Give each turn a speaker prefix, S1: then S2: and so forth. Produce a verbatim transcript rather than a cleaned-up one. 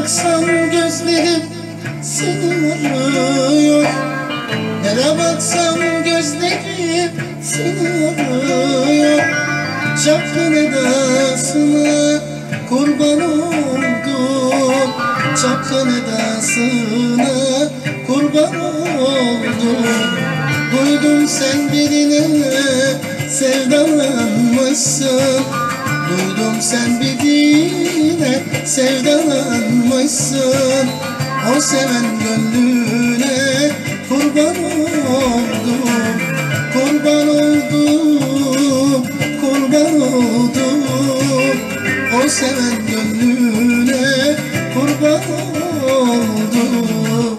S1: baksam gözlerim seni arıyor. Nere baksam gözlerim seni arıyor. Çapkın edasına kurban oldum. Çapkın edasına kurban oldum. Duydum sen birine sevdalanmışsın. Duydum sen birine sevdalanmışsın. O seven gönlüne kurban oldum. Kurban oldum, kurban oldum. O seven gönlüne kurban oldum.